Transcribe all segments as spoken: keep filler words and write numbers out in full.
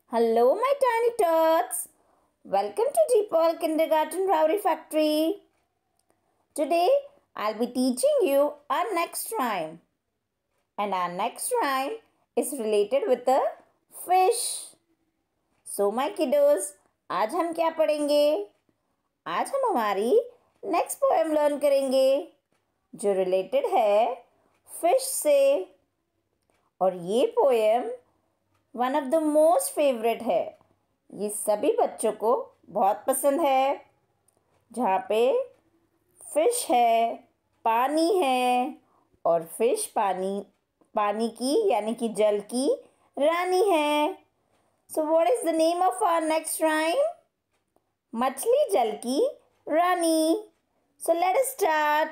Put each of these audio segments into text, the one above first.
Hello, my tiny tots. Welcome to Deepal Kindergarten Rowdy Factory. Today, I'll be teaching you our next rhyme. And our next rhyme is related with a fish. So, my kiddos, आज हम क्या पढ़ेंगे? आज हम हमारी next poem learn करेंगे जो related है फिश से. और ये poem one of the most favourite है. ये सभी बच्चों को बहुत पसंद है. जहाँ पे फिश है, पानी है और फिश पानी पानी की यानी कि जल की रानी है. So what is the name of our next rhyme? मछली जल की रानी. So let us start.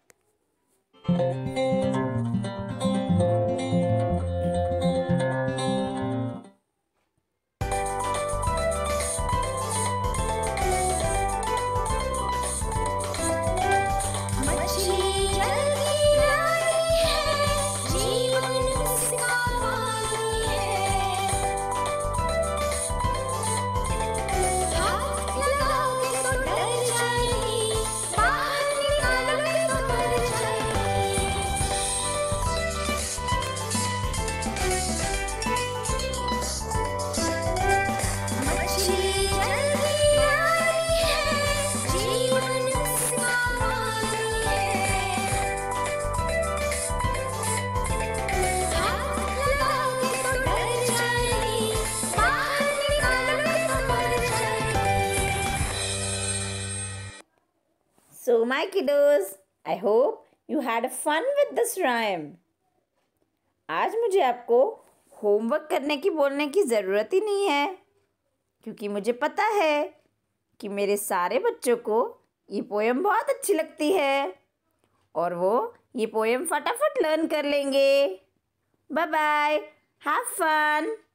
So my kiddos, I hope you had fun with this rhyme. आज मुझे आपको होमवर्क करने की बोलने की ज़रूरत ही नहीं है क्योंकि मुझे पता है कि मेरे सारे बच्चों को ये पोएम बहुत अच्छी लगती है और वो ये पोएम फटाफट लर्न कर लेंगे. Bye bye, have fun.